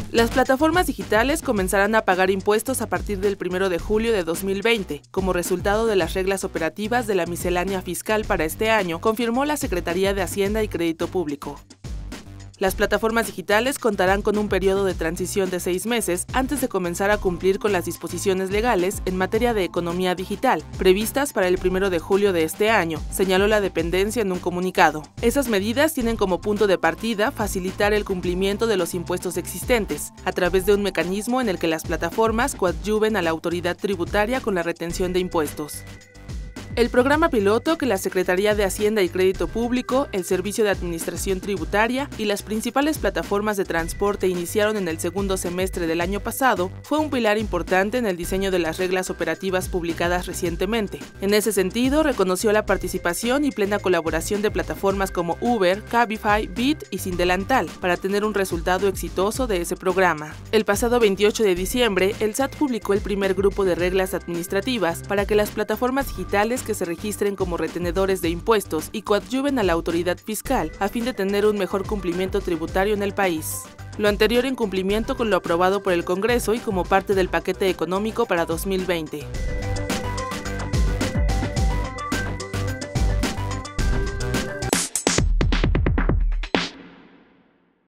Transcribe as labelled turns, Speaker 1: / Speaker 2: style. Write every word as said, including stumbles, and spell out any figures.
Speaker 1: Las plataformas digitales comenzarán a pagar impuestos a partir del primero de julio de dos mil veinte, como resultado de las reglas operativas de la miscelánea fiscal para este año, confirmó la Secretaría de Hacienda y Crédito Público. Las plataformas digitales contarán con un periodo de transición de seis meses antes de comenzar a cumplir con las disposiciones legales en materia de economía digital, previstas para el primero de julio de este año, señaló la dependencia en un comunicado. Esas medidas tienen como punto de partida facilitar el cumplimiento de los impuestos existentes, a través de un mecanismo en el que las plataformas coadyuven a la autoridad tributaria con la retención de impuestos. El programa piloto que la Secretaría de Hacienda y Crédito Público, el Servicio de Administración Tributaria y las principales plataformas de transporte iniciaron en el segundo semestre del año pasado fue un pilar importante en el diseño de las reglas operativas publicadas recientemente. En ese sentido, reconoció la participación y plena colaboración de plataformas como Uber, Cabify, Bit y Sin Delantal para tener un resultado exitoso de ese programa. El pasado veintiocho de diciembre, el S A T publicó el primer grupo de reglas administrativas para que las plataformas digitales que se registren como retenedores de impuestos y coadyuven a la autoridad fiscal a fin de tener un mejor cumplimiento tributario en el país. Lo anterior en cumplimiento con lo aprobado por el Congreso y como parte del paquete económico para dos mil veinte.